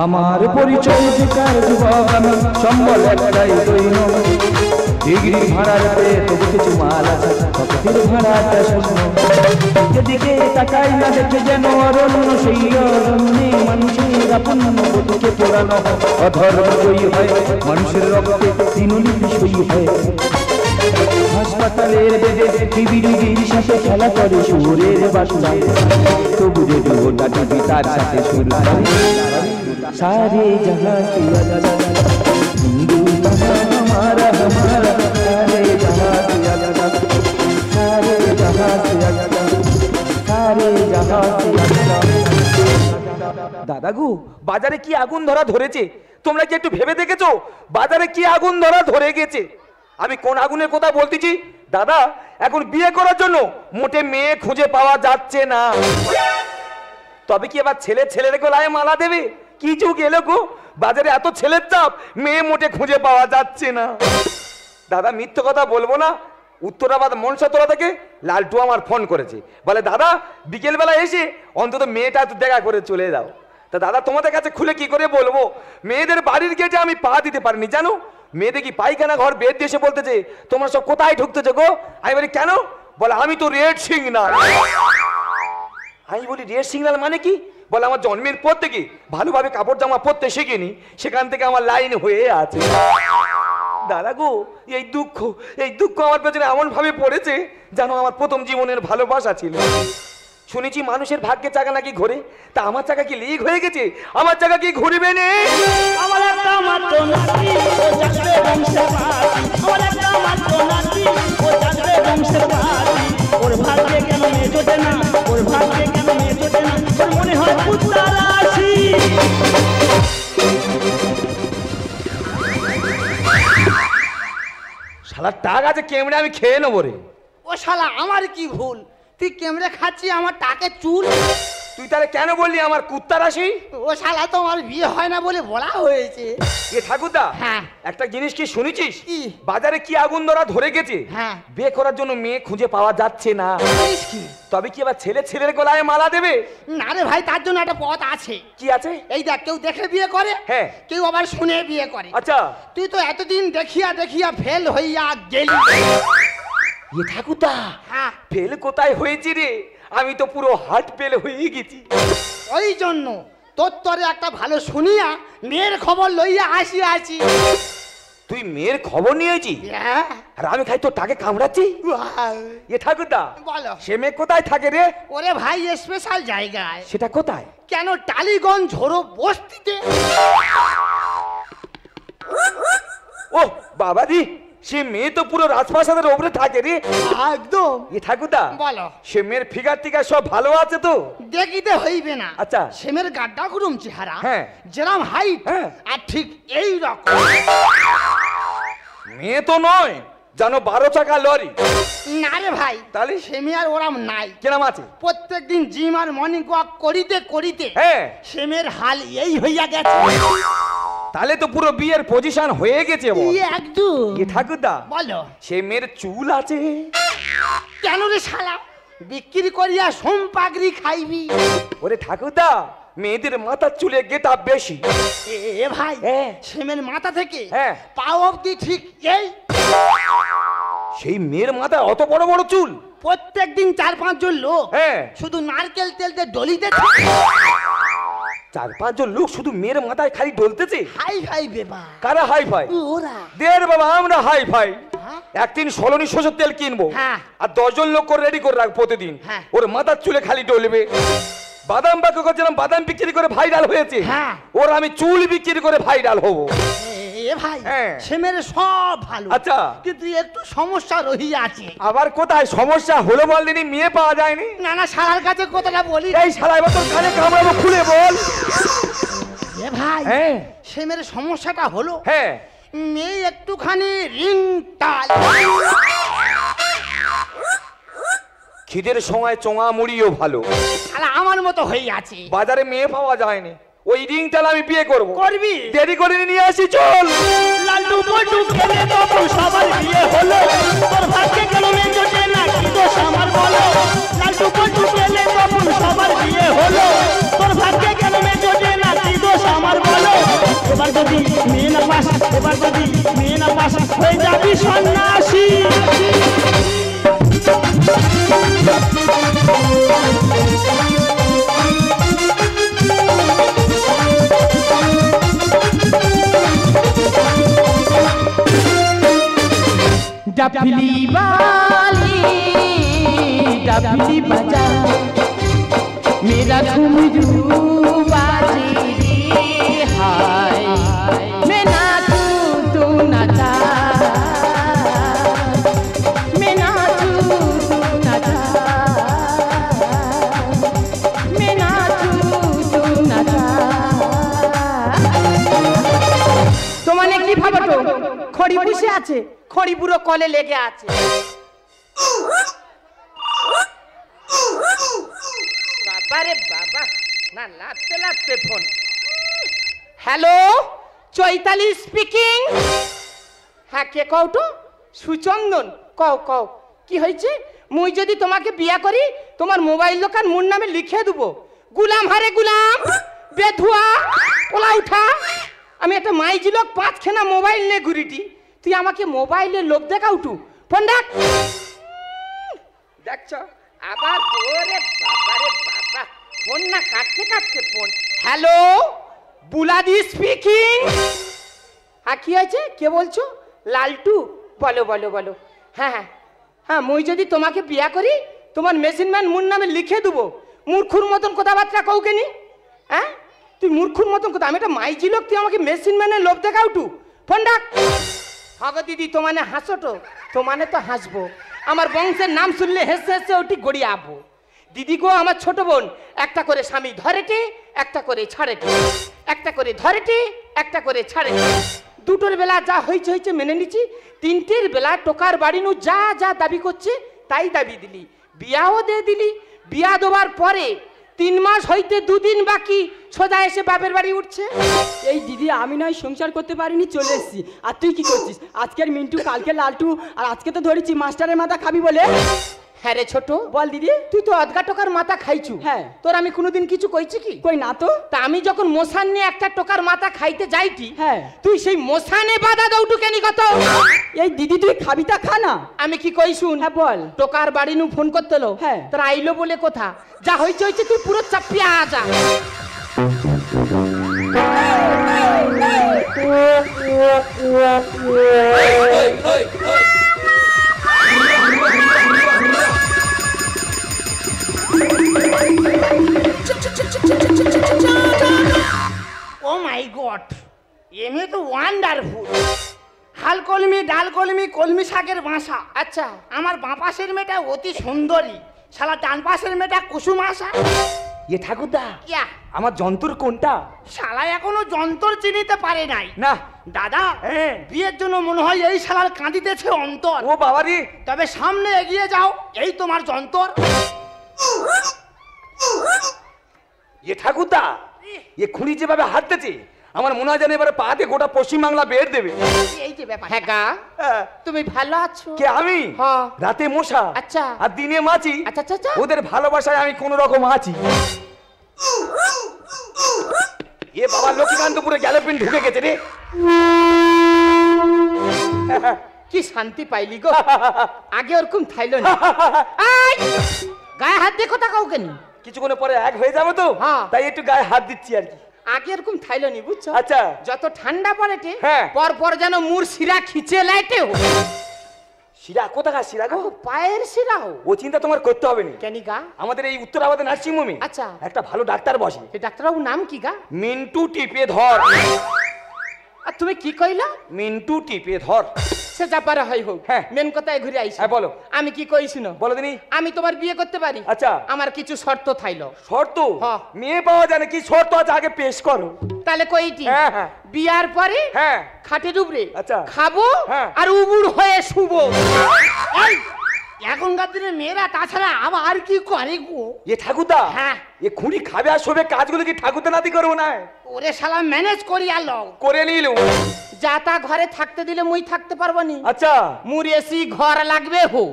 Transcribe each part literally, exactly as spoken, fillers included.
আমার পরিচয় বেকার যুবক আমি, সম্বল একটাই দৈন, ডিগ্রি ভাড়ার পেয়ে তবু কিছু মাল আছে, পকেটের ভাড়াটা শূন্য। যেদিকে তাকাই না দেখে যেন অরণ্য, সেই অরণ্যে মানুষের আপন বধুকে পোড়ানো হয়, অধর্ম জয়ী হয়, মানুষের রক্তে তৃণনীতি সই হয়। হাসপাতালের বেদে টিভি রোগীর সাথে খেলা করে সুরের বাসনা, তবু রেডিওটা টিভি তার সাথে সুর করে। সারে জাহাঁ কি আলাদা হিন্দুস্তান हमारा हमारा, सारे जहां से आलादा, सारे जहां से आलादा, सारे जहां से आलादा। দাদা গো, বাজারে কি আগুন ধরা ধরেছে তোমরা কি একটু ভেবে দেখেছো? বাজারে কি আগুন ধরা ধরে গেছে? আমি কোন আগুনের কথা বলতেছি দাদা? এখন বিয়ে করার জন্য মোটে মেয়ে খুঁজে পাওয়া যাচ্ছে না। তবে কি এবার ছেলে ছেলের গলায় মালা দেবে? কি যুগ এলো গো, বাজারে এত ছেলের চাপ, মেয়ে মোটে খুঁজে পাওয়া যাচ্ছে না। দাদা মিথ্যে কথা বলবো না, উত্তরাবাদ মনসাতলা থেকে লালটু আমার ফোন করেছে, বলে দাদা বিকেলবেলা এসে অন্তত মেয়েটা একটু দেখা করে চলে যাও। তা দাদা তোমাদের কাছে খুলে কি করে বলবো, মেয়েদের বাড়ির গেটে আমি পা দিতে পারিনি জানো। মেয়ে দেখি পায়খানা ঘর বেদ দিয়ে এসে বলতেছে তোমরা সব কোথায় ঢুকতেছো গো? আমি বলি কেন? বলে আমি তো রেড সিগন্যাল। আমি বলি রেড সিগন্যাল মানে কি? বলে আমার জন্মের পর থেকে ভালোভাবে কাপড় জামা পরতে শিখিনি, সেখান থেকে আমার লাইন হয়ে আছে। দাদা গো, এই দুঃখ এই দুঃখ আমার পেছনে এমন ভাবে পড়েছে যেন আমার প্রথম জীবনের ভালোবাসা ছিল। শুনেছি মানুষের ভাগ্যে চাকা নাকি ঘোরে, তা আমার চাকা কি লিক হয়ে গেছে? আমার চাকা কি ঘুরবে না? আমার একটা মাত্র নাতি, ও যাবে বংশের বাড়ি, আমার একটা মাত্র নাতি, ও যাবে বংশের বাড়ি। ওর ভাগ্যে কেন মেয়ে জোটে না, ওর ভাগ্যে কেন মেয়ে জোটে না, ওর মনে হয় কুত্তা রাশি। শালা টাক আছে কেমনে আমি খেয়ে নেবো রে। ও শালা আমার কি ভুল, তুই কেমনে খাচ্ছি আমার টাকে চুল? তুই তাহলে কেন বললি আমার কুত্তা রাশি? ও শালা তো আমার বিয়ে হয় না বলে বলা হয়েছে। এ ঠাকুরদা, হ্যাঁ একটা জিনিস কি শুনেছিস? কি? বাজারে কি আগুন ধরা ধরে গেছে, হ্যাঁ বিয়ে করার জন্য মেয়ে খুঁজে পাওয়া যাচ্ছে না। কি? তবে কি এবার ছেলে ছেলের গলায় মালা দেবে? না রে ভাই, তার জন্য একটা পথ আছে। কি আছে? এই দেখ, কেউ দেখে বিয়ে করে, হ্যাঁ, কেউ আবার শুনে বিয়ে করে। আচ্ছা, তুই তো এতদিন দেখিয়া দেখিয়া ফেল হইয়া গেলি। এ ঠাকুরদা, হ্যাঁ ফেল কোথায় হয়েছে রে? আমি তো পুরো হার্ট ফেল হয়ে গেছি। ওই জন্য তোর তরে একটা ভালো শুনিয়া মেয়ের খবর লইয়া আসি আছি। তুই মেয়ের খবর নিয়েছি? হ্যাঁ। আর আমি খাই তো টাকে কামড়াচ্ছি। এ ঠাকুরদা, বলো সে মেয়ে কোথায় থাকে রে? ওরে ভাই স্পেশাল জায়গায়। সেটা কোথায়? কেন, টালিগঞ্জ ঝোড়ো বস্তিতে। ও বাবা দি, সে মেয়ে তো পুরো রাজপ্রাসাদের উপরে থাকে রে। একদম। এ ঠাকুরদা, বলো সে মেয়ের ফিগার টিগার সব ভালো আছে তো? দেখিতে হইবে না। আচ্ছা। সেমের গাড্ডা গুরুম চেহারা, হ্যাঁ, যেরাম হাইট, হ্যাঁ, আর ঠিক এই রকম। মেয়ে তো নয় জানো, বারো চাকা লরি। না রে ভাই, তাহলে সেমি আর ওরাম নাই। কেরাম আছে? প্রত্যেক দিন জিম আর মর্নিং ওয়াক করিতে করিতে হ্যাঁ সেমের হাল এই হইয়া গেছে। তাহলে তো পুরো বিয়ের পজিশন হয়ে গেছে। একদম। এ ঠাকুরদা, বলো সে মেয়ের চুল আছে? কেন রে শালা, বিক্রি করিয়া সোমপাগড়ি খাইবি? ওরে ঠাকুরদা, মেয়েদের মাথার চুলে গেটা বেশি। এ ভাই, সেমের মাথা থেকে হ্যাঁ পা অবধি ঠিক এই। সেই মেয়ের মাথায় অত বড় বড় চুল? প্রত্যেক দিন চার পাঁচজন লোক হ্যাঁ শুধু নারকেল তেলতে ডলিতে। চার পাঁচজন লোক শুধু মেয়ের মাথায় খালি ডলতেছে? Hi fi বেবা। কারা হাই ফাই? ওরা। দের বাবা, আমরা হাই ফাই। একদিন সলনি সরষের তেল কিনবো, আর দশজন লোক করে রেডি করে রাখবো প্রতিদিন। ওর মাথার চুলে খালি ডলবে। বাদাম বাক্য করছিলাম, বাদাম বিক্রি করে ভাইরাল হয়েছে, ওর আমি চুল বিক্রি করে ভাইরাল হবো। এ ভাই, সেমের সব ভালো, আচ্ছা, কিন্তু একটু সমস্যা রহিয়া আছে। আবার কোথায় সমস্যা হলো বলদিনি? মেয়ে পাওয়া যায়নি? না না, শালার কাছে কথাটা বলি। এই শালা, এবার তোর কানে কামড়াবো, খুলে বল। এ ভাই, হ্যাঁ সেমের সমস্যাটা হলো, হ্যাঁ মেয়ে একটুখানি রিং টাল। খিদের সময় চোঙা মুড়িও ভালো। শালা আমার মতো হয়ে আছে। বাজারে মেয়ে পাওয়া যায়নি, ওই রিংটাল আমি বিয়ে করব। করবি? দেরি করে নিয়ে আসি, চল। লাড্ডু বড্ডু খেলে তখন সবার বিয়ে হলো, তোর ভাগ্যে কেন মেয়ে জোটে না, কি দোষ আমার বলো? লাড্ডু বড্ডু খেলে তখন সবার বিয়ে হলো, তোর ভাগ্যে কেন মেয়ে জোটে না, কি দোষ আমার বলো? বাসি হয়ে যাবি সন্ন্যাসী। डफली वाली डफली बजा मेरा घुंघरू बाजी रे हाय मैं नाचूं तू नचा मैं नाचूं तू नचा मैं नाचूं तू नचा। तो মানে কি ভাবতো খড়ি বসে আছে খড়ি পুরো কলে লেগে আছে। বাবারে বাবা না লাতে লাতে ফোন। Hello Chaitali speaking. হ্যাঁ কে কও তো? সুচন্দন কও কও কি হয়েছে? মুই যদি তোমাকে বিয়া করি তোমার মোবাইল দোকান মোর নামে লিখে দেবো। গুলাম হারে গুলাম বেধুয়া ওলা উঠা। আমি একটা মাইজি লোক পাঁচখানা মোবাইল নিয়ে ঘুরিটি, তুই আমাকে মোবাইলে লোভ দেখা উঠু। ফোন ডাক। দেখছো আবার ওরে বাবারে বাবা ফোন না কাটতে কাটতে ফোন। Hello বুলাদি speaking. হ্যাঁ কি হয়েছে কে বলছো? লালটু বলো বলো বলো। হ্যাঁ হ্যাঁ হ্যাঁ মুই যদি তোমাকে বিয়া করি তোমার মেশিন ম্যান মুর নামে লিখে দেবো। মূর্খুর মতন কথাবার্তা কৌকে নি? হ্যাঁ তুই মূর্খুর মতন কথা। আমি একটা মাইজি লোক, তুই আমাকে মেশিন ম্যানের লোভ দেখা উঠু। ফোন ডাক। হগো দিদি তো মানে হাসো তো? তো মানে তো হাসবো। আমার বংশের নাম শুনলে হেসে হেসে ওটি গড়িয়াবো। দিদি গো আমার ছোট বোন একটা করে স্বামী ধরেটে একটা করে ছাড়েটে, একটা করে ধরেটে একটা করে ছাড়েটে। দুটোর বেলা যা হয়েছে হয়েছে মেনে নিচ্ছি। তিনটের বেলা টোকার বাড়ি নু যা যা দাবি করছে তাই দাবি দিলি, বিয়াও দিয়ে দিলি। বিয়া দেওয়ার পরে তিন মাস হইতে দুদিন বাকি সোজা এসে বাপের বাড়ি উঠছে। এই দিদি আমি নয় সংসার করতে পারিনি চলে এসেছি, আর তুই কি করছিস? আজকের মিন্টু কালকে লালটু আর আজকে তো ধরেছি মাস্টারের মাথা খাবি বলে। হ্যাঁ রে ছোট বল দিদি। তুই তো অদগা টোকার মাথা খাইছু। হ্যাঁ। তোর আমি কোনোদিন কিছু কইছি কি? কই না তো। তা আমি যখন মোসান নিয়ে একটা টোকার মাথা খাইতে যাইটি, হ্যাঁ তুই সেই মোসানে বাধা দৌটু কেনি কত? এই দিদি তুই খাবি তা খা না। আমি কি কই শুন। হ্যাঁ বল। টোকার বাড়ি নু ফোন করতে লো। হ্যাঁ। তোর আইলো বলে কথা যা হইছে হইছে তুই পুরো চাপিয়া যা। ও মাই গড, এমনি তো ওয়ান্ডারফুল। হাল কলমি ডাল কলমি কলমি শাকের বাসা। আচ্ছা আমার বাঁ পাশের মেয়েটা অতি সুন্দরী, শালা ডান পাশের মেয়েটা কুসুম আশা। এ ঠাকুরদা ইয়া আমার যন্ত্র কোনটা? শালা এখনো যন্ত্র চিনিতে পারে নাই। না দাদা হ্যাঁ। বিয়ের জন্য মনে হয় এই শালার কাঁদিতেছে অন্তর। ও বাবা রে। তবে সামনে এগিয়ে যাও, এই তোমার যন্তর। এ ঠাকুরদা এ খুঁড়ি যেভাবে হাঁটতেছে আমার মনে হয় যেন এবারে পাতে গোটা পশ্চিমবাংলা বের দেবে। এই যে ব্যাপার। হ্যাঁ গা হ্যাঁ। তুমি ভালো আছো? কে আমি? হ্যাঁ। রাতে মশা আচ্ছা। আর দিনে মাছি। আচ্ছা আচ্ছা আচ্ছা। ওদের ভালোবাসায় আমি কোন রকম আছি। এ বাবা লক্ষ্মীকান্তপুরে গ্যালোপিন ঢুকে গেছে রে। কি শান্তি পাইলি গো। আগে ওরকম থাইলো না। আই গায়ে হাত দেখো তা কাউকে নি। কিছুক্ষণ পরে এক হয়ে যাবে তো হ্যাঁ। তাই একটু গায়ে হাত দিচ্ছি আর কি। আগে এরকম থাইলো নি বুঝছো? আচ্ছা। যত ঠান্ডা পড়েটে হ্যাঁ। পর পর যেন মুর শিরা খিচে লাইটে হো। শিরা কোথাকার শিরা গো? পায়ের শিরা হো। ও চিন্তা তোমার করতে হবে না। কেনি গা? আমাদের এই উত্তরাবাদে নার্সিং হোমে আচ্ছা। একটা ভালো ডাক্তার বসে। এই ডাক্তারবাবুর নাম কি গা? মিন্টু টিপে ধর। আর তুমি কি কইলা? মিন্টু টিপে ধর। সে যা পারে হয় হোক। হ্যাঁ। মেন কথায় ঘুরে আইছি। হ্যাঁ, বলো। আমি কি কই শুনো। বলো দিনি। আমি তোমার বিয়ে করতে পারি। আচ্ছা। আমার কিছু শর্ত থাইলো। শর্ত? হ্যাঁ। মেয়ে পাওয়া যায় না, কি শর্ত আছে আগে পেশ করো। তাহলে কইটি হ্যাঁ, হ্যাঁ। বিয়ার পরে হ্যাঁ। খাটের উপরে আচ্ছা। খাবো হ্যাঁ। আর উবুড় হয়ে শুবো। এই এখনকার দিনে মেয়েরা তাছাড়া আবার আর কি করে গো? এ ঠাকুরদা হ্যাঁ। এ খুঁড়ি খাবে আর শোবে কাজগুলো কি ঠাকুরদা নাতি করবো না? ওরে শালা ম্যানেজ করি আলো করে নিল। যা তা ঘরে থাকতে দিলে মুই থাকতে পারবো নি। আচ্ছা। মুর এসি ঘর লাগবে হো।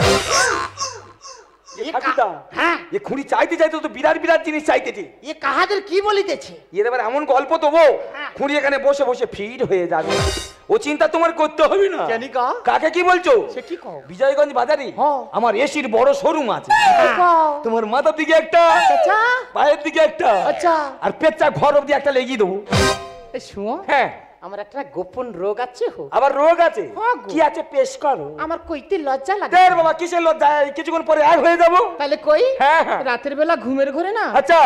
এ ঠাকুরদা হ্যাঁ। এ খুঁড়ি চাইতে চাইতে তো বিরাট বিরাট জিনিস চাইতেছে। এ কাহাদের কি বলিতেছে? এর এবার এমন গল্প দেবো হ্যাঁ। খুঁড়ি এখানে বসে বসে ফিট হয়ে যাবে। ও চিন্তা তোমার করতে হবে না। কেন কা? কাকে কি বলছো? সে কি কও? বিজয়গঞ্জ বাজারে হ্যাঁ। আমার এসির বড় শোরুম আছে। কও? তোমার মাথার দিকে একটা, আচ্ছা পায়ের দিকে একটা, আচ্ছা। আর পেচ্চা ঘর অব্দি একটা লেগিয়ে দেবো। এ শুনো, হ্যাঁ। আমার একটা গোপন রোগ আছে হো। আবার রোগ আছে? হ্যাঁ গো। কি আছে পেশ করো। আমার কইতে লজ্জা লাগে। দেখ বাবা কিসের লজ্জা, এই কিছুক্ষণ পরে এক হয়ে যাবো। তাহলে কই? হ্যাঁ, হ্যাঁ। রাতের বেলা ঘুমের ঘরে না আচ্ছা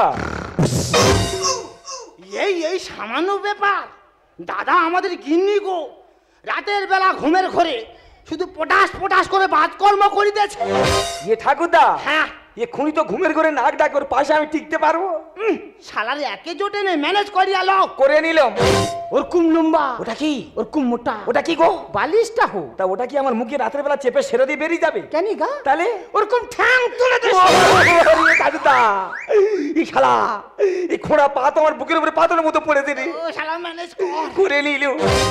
এই এই সামান্য ব্যাপার। দাদা আমাদের গিন্নি গো রাতের বেলা ঘুমের ঘরে শুধু পটাশ পটাশ করে বাতকর্ম করিতেছে। ইয়ে ঠাকুরদা, হ্যাঁ এ খুনি তো ঘুমের ঘরে নাক ডাক ওর পাশে আমি টিকতে পারবো? উম, শালার একে জোটে নেই, ম্যানেজ করিয়া লও। করে নিলাম। ওর কুম লম্বা, ওটা কি? ওর কুম মোটা, ওটা কি গো? বালিশটা হো। তা ওটা কি আমার মুখে রাতের বেলা চেপে সেরে দিয়ে বেরিয়ে যাবে? কেন গা? তাহলে ওরকম ঠ্যাং তুলে দে। ঠাকুরদা, এই শালা এই খোঁড়া পা তো আমার বুকের উপরে পাথরের মতো পড়ে দিলি। ও শালা ম্যানেজ কর। করে নিল।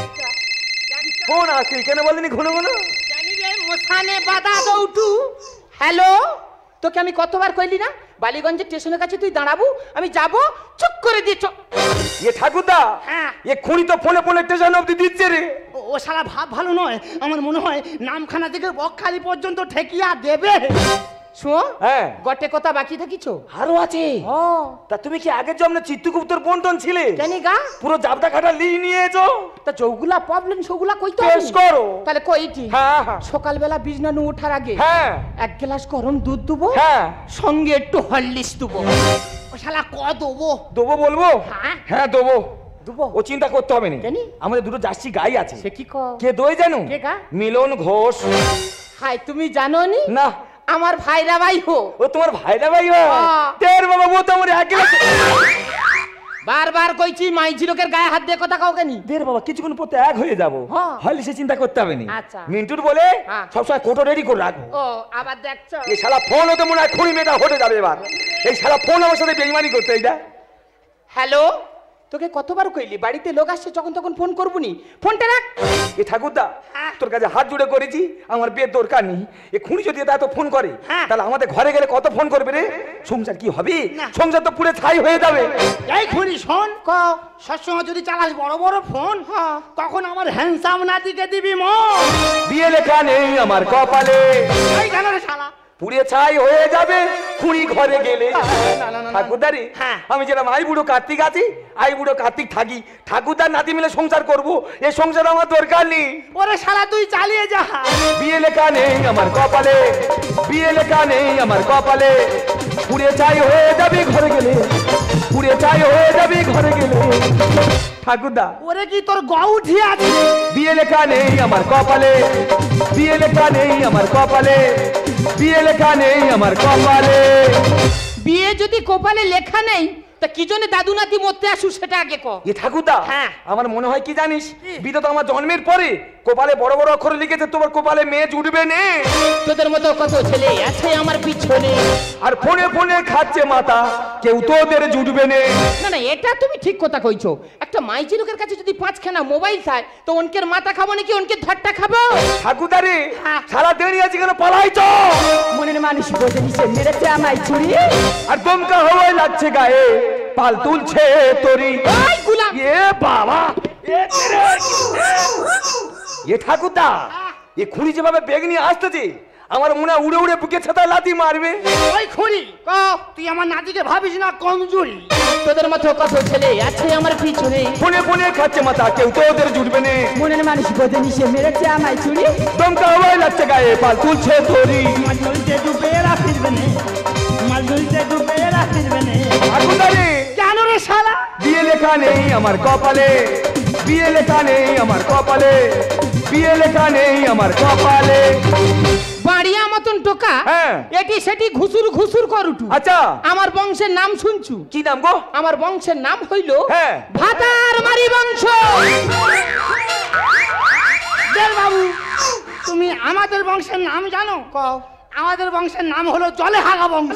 ফোন আসছে কেন বলিনি ঘন ঘন? জানি রে মশানে বাধা দৌটু। হ্যালো, তোকে আমি কতবার কইলি না বালিগঞ্জের স্টেশনের কাছে তুই দাঁড়াবো, আমি যাব, চুপ করে দিয়েছ। এ ঠাকুরদা, হ্যাঁ। এ খুনি তো ফোনে ফোনে স্টেশন অব্দি দিচ্ছে রে। ও- ও শালা ভাব ভালো নয়, আমার মনে হয় নামখানা থেকে বকখালি পর্যন্ত ঠেকিয়া দেবে। শোন, হ্যাঁ। গটে কথা বাকি থাকিছ। আরো আছে? ও তা তুমি কি আগের জন্মে চিত্তগুপ্তর বন্টন ছিলে? জানি গা? পুরো জাবদা কাটা লি নিয়েছো? তা যৌগুলা প্রবলেম সেগুলা কইতে পেশ করো। তাহলে কইটি। হ্যাঁ হ্যাঁ সকালবেলা বিজনানু ওঠার আগে হ্যাঁ এক গ্লাস গরম দুধ দেবো, হ্যাঁ। সঙ্গে একটু হরলিক্স দেবো। ও শালা ক দেবো? দেবো বলবো? হ্যাঁ। হ্যাঁ দেবো। দেবো? ও চিন্তা করতে হবে না। কেন? আমাদের দুটো জার্সি গাই আছে। সে কি কর? কে দই জানো? কে গা? মিলন ঘোষ। হাই তুমি জানো নি? না। আমার ভাইরা ভাই হো। ও তোমার ভাইরা ভাই হয়? হ্যাঁ। তের বাবা ও তো আমার এক গ্লাস। বারবার কইছি মাইজি লোকের গায়ে হাত দিয়ে কথা কাও কেনি? দের বাবা কিছুক্ষণ পর তো এক হয়ে যাবো। হ্যাঁ। হলে সে চিন্তা করতে হবে না। আচ্ছা। মিন্টুর বলে হ্যাঁ। সবসময় কোটো রেডি করে রাখবো। ও আবার দেখছো? এই শালা ফোন হতে মনে হয় খুনি মেয়েটা হতে যাবে এবার। এই শালা ফোন আমার সাথে বেইমানি করতে এইটা। হ্যালো, তোকে কতবার কইলি বাড়িতে লোক আসছে যখন তখন ফোন করবুনি, ফোনটা রাখ। এ ঠাকুরদা, তোর কাছে হাত জুড়ে করেছি, আমার বিয়ের দরকার নেই। এ খুনি যদি এত ফোন করে হ্যাঁ। তাহলে আমাদের ঘরে গেলে কত ফোন করবে রে? সংসার কি হবে? না। সংসার তো পুরো ছাই হয়ে যাবে। এই খুনি শোন, ক সবসময় যদি চালাস বড় বড় ফোন, হ্যাঁ। তখন আমার হ্যান্ডসাম নাতিকে দিবি মন। বিয়ে লেখা নেই আমার কপালে, এই কেন রে শালা? পুড়ে ছাই হয়ে যাবে খুনি ঘরে গেলে। ঠাকুরদারি, হ্যাঁ। আমি যেরকম আই বুড়ো কার্তিক আছি, আই বুড়ো কার্তিক থাকি, ঠাকুরদার নাতি মিলে সংসার করব। এই সংসার আমার দরকার নেই। ওরে শালা তুই চালিয়ে যা। বিয়ে লেখা নেই আমার কপালে, বিয়ে লেখা নেই আমার কপালে, পুড়ে ছাই হয়ে যাবে ঘরে গেলে, পুড়ে ছাই হয়ে যাবে ঘরে গেলে। ঠাকুরদা, ওরে কি তোর গ উঠি আছে? বিয়ে লেখা নেই আমার কপালে, বিয়ে লেখা নেই আমার কপালে, বিয়ে লেখা নেই আমার কপালে। বিয়ে যদি কপালে লেখা নেই তা কি জন্য দাদু নাতি মরতে আসু সেটা আগে ক। এ ঠাকুরদা, হ্যাঁ। আমার মনে হয় কি জানিস, বিধা তো আমার জন্মের পরে কপালে বড় বড় অক্ষরে লিখেছে তোমার কপালে মেয়ে জুটবে নে। তোদের মতো কত ছেলে আছে আমার পিছনে, আর ফোনে ফোনে খাচ্ছে মাথা, কেউ তো ওদের জুটবে নে। না না এটা তুমি ঠিক কথা কইছো। একটা মাইজি লোকের কাছে যদি পাঁচখানা মোবাইল চায় তো অনকের মাথা খাবো নাকি অনকের ধরটা খাবো? ঠাকুরদারে, হ্যাঁ। সারা দেরি আছে কেন পালাইছ? মনের মানুষ বোঝে নিচে মেরেছে আমায় ছুরি। আর দমকা হওয়ায় লাগছে গায়ে, পাল তুলছে তোরি। এই গুলাম, এ বাবা, এ তেরে। এ ঠাকুরদা, এ খুনি যেভাবে বেগ নিয়ে আসতেছে আমার মনে হয় উড়ে উড়ে বুকে ছাতা লাথি মারবে। ওই খুনি, ক তুই আমার নাতিকে ভাবিস না কমজোরি। তোদের মতো কত ছেলে আছে আমার পিছনে, ফোনে ফোনে খাচ্ছে মাথা, কেউ তো ওদের জুটবে নে। মনের মানুষ বোঝে নিচে মেরেছে আমায় ছুরি। দমকা হওয়ায় লাগছে গায়ে, পাল তুলছে তোরি। মাল ধরতে ডুবে এরা ফিরবে নে, মাল ধরতে ডুবে এরা ফিরবে নে। ঠাকুরদারে, কেন রে শালা? বিয়ে লেখা নেই আমার কপালে, বিয়ে লেখা নেই আমার কপালে, বিয়ে লেখা নেই আমার কপালে। বাড়িয়া মতন টোকা, হ্যাঁ। এটি সেটি ঘুসুর ঘুসুর করুটু। আচ্ছা, আমার বংশের নাম শুনছু? কি নাম গো? আমার বংশের নাম হইল হ্যাঁ। ভাতার মারি বংশ। দেব বাবু, তুমি আমাদের বংশের নাম জানো? কও। আমাদের বংশের নাম হলো জলে হাগা বংশ।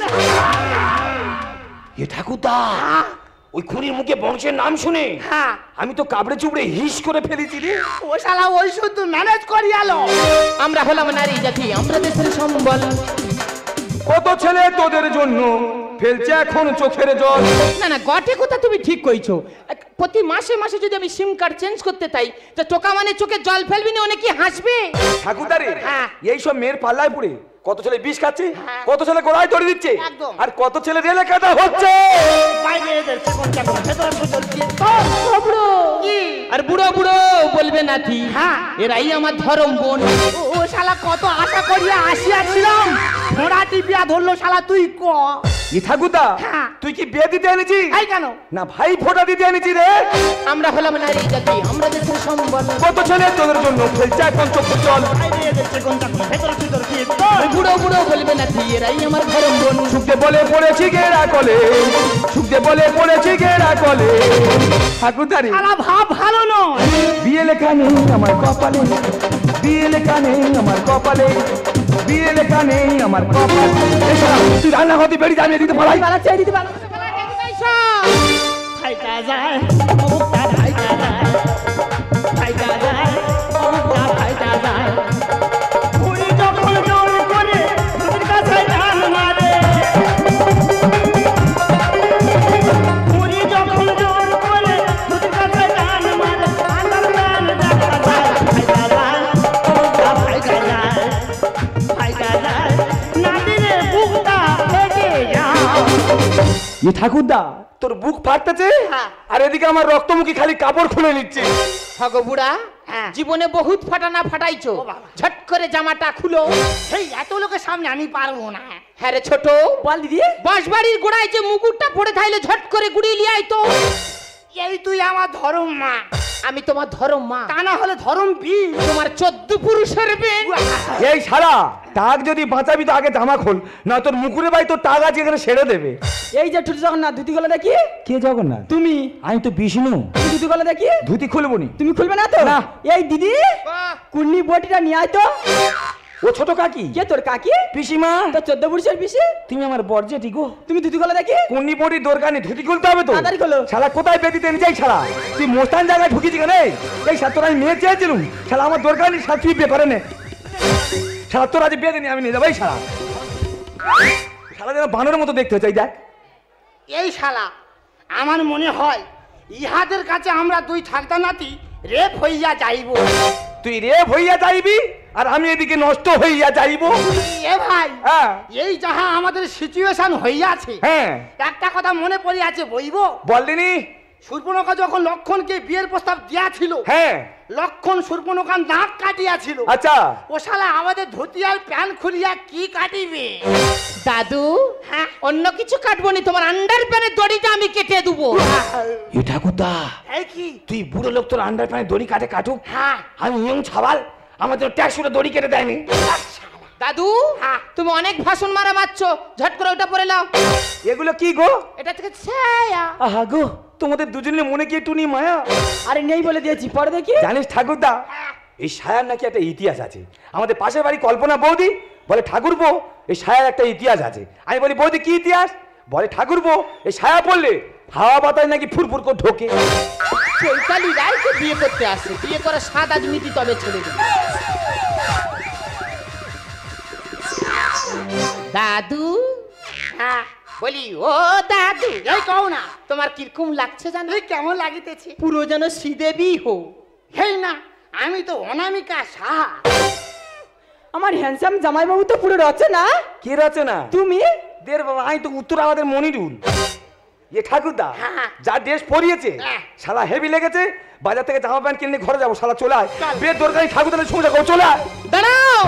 এ ঠাকুরদা, ওই খুনির মুখে বংশের নাম শুনে হ্যাঁ। আমি তো কাবড়ে চুবড়ে হিস করে ফেলেছি রে। ও শালা ওই শুধু ম্যানেজ করি আলো। আমরা হলাম নারী জাতি, আমরা দেশের সম্বল। কত ছেলে তোদের জন্য ফেলছে এখন চোখের জল। না না গটে কথা তুমি ঠিক কইছো। এক- প্রতি মাসে মাসে যদি আমি সিম কার্ড চেঞ্জ করতে চাই তো টোকা মানে চোখে জল ফেলবি না অনেকে হাসবে। ঠাকুরদারে হ্যাঁ। এইসব মেয়ের পাল্লায় পড়ে কত ছেলে বিষ খাচ্ছে, হ্যাঁ। কত ছেলে গোড়ায় দড়ি দিচ্ছে, একদম। আর কত ছেলে রেলে কাটা হচ্ছে। বাইরে এদের চিকন চাকন ভেতর ভেতর দিয়ে তো বুড়ো আর বুড়ো বুড়ো বলবে নাতি। হ্যাঁ। এরাই আমার ধরম বোন। ও- ও শালা কত আশা করিয়া আসিয়াছিলাম, ঘোড়া টিপিয়া ধরলো শালা তুই ক। ই ঠাকুরদা হ্যাঁ। তুই কি বিয়ে দিতে এনেছিস এই কেন? না ভাই ফোঁটা দিতে এনেছি রে? আমরা হলাম নারী জাতি, আমরা দেশের সম্বল। কত ছেলে তোদের জন্য ফেলছে এখন চোখের জল। বাইরে এদের চিকন চাকন ভেতর ভেতর দিয়ে তো বুড়ো বুড়ো বলবে নাতি এরাই আমার ধরম বোন। সুখে বলে পড়েছি গেরা কলে, সুখে বলে পড়েছি গেরা কলে। ঠাকুরদারি শালা ভাব ভালো নয়। বিয়ে লেখা নেই আমার কপালে, বিয়ে লেখা নেই আমার কপালে, বিয়ে লেখা নেই আমার কপালে। এই শালা, তুই রান্না করতে বেরিয়ে যাবি দিতে পালাই। পালাচ্ছে দিতে পালা ফাইটা যায় মুখটা ফাইটা যায়, ফাইটা যায় মুখটা ফাইটা যায়। পুরি যখন জোর করে তোদের কাছে টান মারে, পুরি যখন জোর করে তোদের কাছে টান মারে, আন্দার টান দেখা যায়, ফাইটা যায় মুখটা ফাইটা যায়, ফাইটা যায় নাদিরে বুকটা ফেটে যায়। ই ঠাকুরদা তোর বুক ফাটতেছে হ্যাঁ। আর এদিকে আমার রক্তমুখী খালি কাপড় খুলে নিচ্ছে। হগো বুড়া হ্যাঁ। জীবনে বহুত ফাটানা ফাটাইছো, ও বাবা। ঝট করে জামাটা খুলো। সেই এত লোকের সামনে আমি পারবো না। হ্যাঁ রে ছোট, বল দিদি বাঁশবাড়ির গোড়ায় যে মুকুটটা পড়ে থাইলে ঝট করে গুড়িয়ে লিয়ে আইতো। এই তুই আমার ধরম মা, আমি তোমার ধরম মা, তা না হলে ধরম বি। তোমার চোদ্দ পুরুষের বেন। এই সারা টাক যদি বাঁচাবি তো আগে জামা খোল, না তোর মুকুরে ভাই তোর টাক আছে এখানে সেরে দেবে। এই যে ছোট জগন্নাথ ধুতি গলা দেখি কে জগন্নাথ? তুমি আমি তো বিষ্ণু, তুমি ধুতি গলা দেখি ধুতি খুলবো নি। তুমি খুলবে না তো? না। এই দিদি কুন্নি বটিটা নিয়ে আয় তো। ও ছোট কাকি, কে তোর কাকি? পিসিমা, তো চোদ্দ পুরুষের পিসি। তুমি আমার বর্জেটি গো। তুমি ধুতি গলা দেখি কুন্নি পড়ি দরকার নেই, ধুতি খুলতে হবে তো। তাড়াতাড়ি খোলো। শালা কোথায় বেদিতে নিয়ে যাই শালা, তুই মোস্তান জায়গায় ঢুকিছি কেন? এই সাত তোর আমি মেয়ে চেয়েছিলুম, শালা আমার দরকার নেই, সাত তুই বিয়ে করে নে। শালা তোর আজ বিয়ে দিনি আমি নিয়ে যাবো। এই শালা শালা যেন বানরের মতো দেখতে হচ্ছে। এই দেখ এই শালা আমার মনে হয় ইহাদের কাছে আমরা দুই ঠাকদা নাতি রেপ হইয়া যাইব। তুই রেপ হইয়া যাইবি আর আমি এদিকে নষ্ট হইয়া যাইব। এ ভাই, হ্যাঁ এই যাহা আমাদের সিচুয়েশন হইয়াছে, হ্যাঁ একটা কথা মনে পড়ে আছে বইব। বললিনি? শূর্পণখা যখন লক্ষণকে বিয়ের প্রস্তাব দিয়াছিল, হ্যাঁ লক্ষণ শূর্পণখার নাক কাটিয়াছিল। আচ্ছা ও শালা আমাদের ধুতি আর প্যান্ট খুলিয়া কি কাটিবে? দাদু হ্যাঁ। অন্য কিছু কাটবো নি, তোমার আন্ডার প্যানের দড়িটা আমি কেটে দেবো। এ ঠাকুরদা এই কি? তুই বুড়ো লোক, তোর আন্ডার প্যান্ট দড়ি কাটে কাটুক, হ্যাঁ। আমি ইয়ং ছাবাল, আমাদের ট্যাক্স করে দড়ি কেটে দেয়নি। দাদু হ্যাঁ। তুমি অনেক ভাষণ মারা মারছো, ঝট করে ওটা পরে নাও। এগুলো কি গো? এটা থেকে ছায়া। আহা গো, তোমাদের দুজনের মনে কি একটু নি মায়া? আরে নেই বলে দিয়েছি, পরে দেখি। জানিস ঠাকুরদা, এই সায়ার নাকি একটা ইতিহাস আছে। আমাদের পাশের বাড়ি কল্পনা বৌদি বলে, ঠাকুরপো এই সায়ার একটা ইতিহাস আছে। আমি বলি বৌদি কি ইতিহাস? বলে ঠাকুরপো এই সায়া পড়লে হাওয়া বাতায় নাকি ফুরফুর করে ঢোকে। চৈতালি রায়কে বিয়ে করতে আসে, বিয়ে করে সাত আজ মিটি তবে ছেড়ে দেবে। দাদু হ্যাঁ বলি ও দাদু, এই কও না, তোমার কিরকম লাগছে জানো? এই কেমন লাগিতেছে? পুরো যেন শ্রীদেবী হো। হেই না, আমি তো অনামিকা সাহা। আমার হ্যান্ডসাম জামাইবাবু তো পুরো রচনা। কে রচনা? তুমি দের বাবা, আমি তো উত্তর আমাদের মনিরুল। এ ঠাকুরদা হ্যাঁ। যা ড্রেস পরিয়েছে হ্যাঁ। শালা হেভি লেগেছে। বাজার থেকে জামা প্যান্ট কিনে ঘরে যাবো, শালা চলে আয়। চল। বিয়ের দরকারি ঠাকুরদার সঙ্গে যাবো, চলে আয়। দাঁড়াও,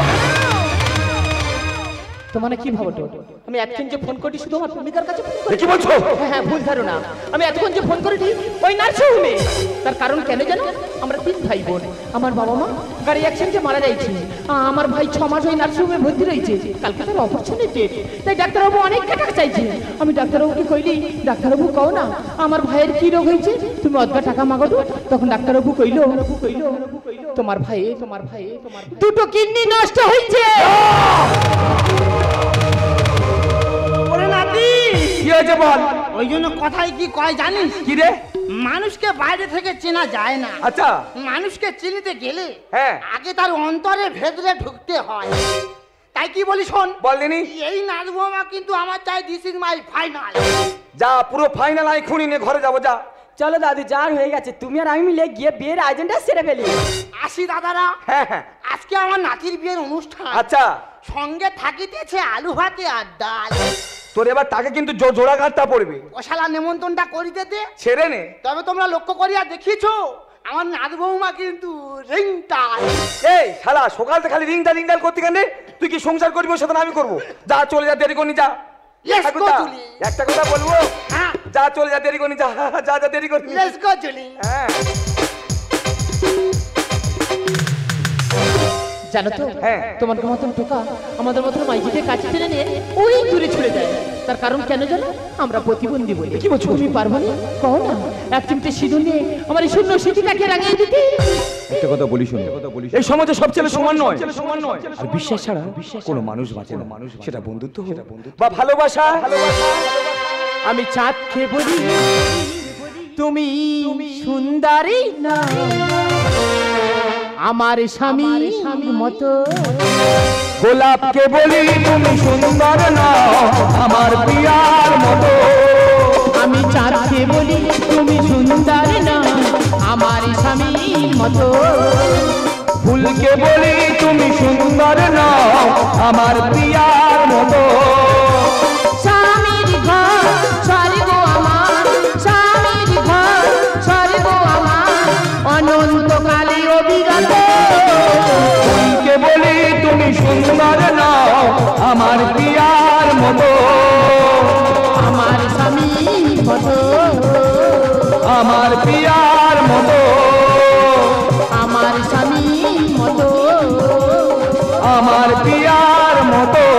তোমার কি ভাবো? আমি এতক্ষণ যে ফোন করি শুধু আমার প্রেমিকার কাছে ফোন করি। এ কি বলছো? হ্যাঁ হ্যাঁ ভুল ধারণা। আমি এতক্ষণ যে ফোন করেছি ওই নার্সিংহোমে। তার কারণ কেন জানো? আমরা তিন ভাই বোন, আমার বাবা মা গাড়ি অ্যাক্সিডেন্টে মারা যাইছে। আমার ভাই ছ মাস ওই নার্সিংহোমে ভর্তি রয়েছে, কালকে তার অপারেশনের ডেট। তাই ডাক্তারবাবু অনেক টাকা চাইছে। আমি ডাক্তারবাবুকে কইলি, ডাক্তারবাবু কও না আমার ভাইয়ের কি রোগ হয়েছে, তুমি অতটা টাকা মাগো তো। তখন ডাক্তারবাবু কইলো, কইলো তোমার ভাই তোমার ভাই তোমার দুটো কিডনি নষ্ট হয়েছে। ওরে নাতি, কি হয়েছে বল? ওই জন্য কথাই কি কয় জানিস? কি রে? মানুষকে বাইরে থেকে চেনা যায় না। আচ্ছা মানুষকে চিনতে গেলে হ্যাঁ। আগে তার অন্তরে ভেতরে ঢুকতে হয়। তাই কি বলি শোন বললেনি এই নাচবো মা কিন্তু আমার চাই দিস ইজ মাই ফাইনাল যা পুরো ফাইনাল আই খুনি নিয়ে ঘরে যাবো যা চলো দাদু যার হয়ে গেছে তুমি আর আমি মিলে গিয়ে বিয়ের আয়োজনটা সেরে ফেলি আসি দাদারা হ্যাঁ হ্যাঁ আজকে আমার নাতির বিয়ের অনুষ্ঠান আচ্ছা সঙ্গে থাকিতেছে আলু ভাতে আর ডাল তোর এবার তাকে কিন্তু জো- জোড়া কাটটা পড়বে ওশালা নেমন্তণটা করিতে দে ছেড়ে নে তবে তোমরা লক্ষ্য করিয়া দেখিছো আমার নাচ বৌমা কিন্তু রিংটাল এই শালা সকাল থেকে খালি রিংটা রিংটাল করতে কেন তুই কি সংসার করবি ওর সাথে না আমি করবো যা চলে যা দেরি করনি যা Let's এখন go, যা। জুলি। একটা কথা বলবো হ্যাঁ যা চলে যা দেরি করনি যা যা যা দেরি করনি লেটস গো জুলি হ্যাঁ জানো তো হ্যাঁ। তোমার মতন টোকা আমাদের মতন মাইকিতে কাছে টেনে নিয়ে ওই দূরে ছুড়ে দেয় তার কারণ কেন জানো আমরা প্রতিবন্ধী বলি কি বলছো তুমি পারবো না কও না এক চিমটে সিঁদুর নিয়ে আমার এই শূন্য সিটিটাকে রাঙিয়ে দিতে একটা কথা বলি শোনো এই সমাজে সব ছেলে সমান নয় সমান নয় আর বিশ্বাস ছাড়া কোনো মানুষ বাঁচে না মানুষ সেটা বন্ধুত্ব হোক বা ভালোবাসা ভালোবাসা আমি চাঁদ খেয়ে বলি তুমি সুন্দরী না আমার স্বামী মতো গোলাপকে বলি তুমি সুন্দর না আমার প্রিয়ার মতো আমি চাঁদ খেয়ে বলি তুমি সুন্দর না আমার স্বামী মতো ফুলকে বলি তুমি সুন্দর না আমার প্রিয়ার মতো স্বামীর ঘর স্বর্গ আমার স্বামীর ঘর স্বর্গ আমার অনন্তকালে অবিরত ফুলকে বলি তুমি সুন্দর না আমার প্রিয়ার মতো আমার স্বামী মতো আমার প্রিয়ার মতো আমার স্বামী মতো আমার প্রিয়ার মতো